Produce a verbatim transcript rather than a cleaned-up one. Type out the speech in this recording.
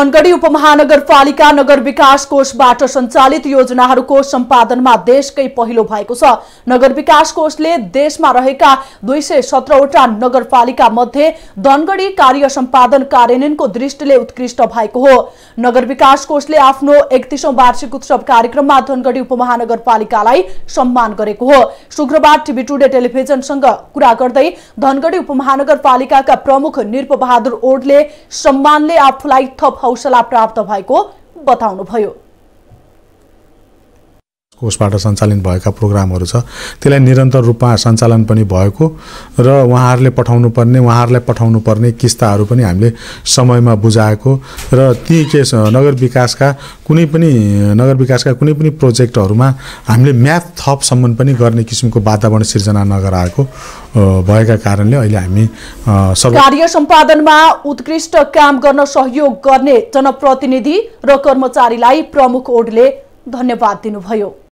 धनगढी उपमहानगरपालिका नगर विकास कोषबाट सञ्चालित योजनाहरूको सम्पादनमा देशकै पहिलो भएको छ। नगर विकास कोषले देशमा रहेका दुई सय सत्रवटा नगरपालिका मध्ये धनगढी कार्य सम्पादन कार्यान्वयनको दृष्टिले उत्कृष्ट भएको हो। नगर विकास कोषले आफ्नो एकतीसौं वार्षिक उत्सव कार्यक्रममा धनगढी उपमहानगरपालिकालाई सम्मान गरेको हो। शुक्रबार टिभी टुडे टेलिभिजनसँग कुरा गर्दै धनगढी उपमहानगरपालिकाका प्रमुख निरप बहादुर ओडले सम्मानले आफूलाई थप हौसला प्राप्त भएको बताउनुभयो। कोषबाट सञ्चालन भएका प्रोग्रामहरू छ, त्यसलाई निरन्तर रूपमा सञ्चालन पनि भएको र उहाँहरूले पठाउनु पर्ने उहाँहरूलाई पठाउनु पर्ने किस्ताहरू पनि हामीले समयमा बुझाएको र ती केस नगर विकासका कुनै पनि नगर विकासका कुनै पनि प्रोजेक्टहरूमा हामीले म्याथ थपसम्म पनि गर्ने किसिमको वातावरण सिर्जना नगराएको भएका कारणले अहिले हामी कार्य सम्पादनमा उत्कृष्ट काम गर्न सहयोग गर्ने जनप्रतिनिधि र कर्मचारीलाई प्रमुख ओडले धन्यवाद दिनुभयो।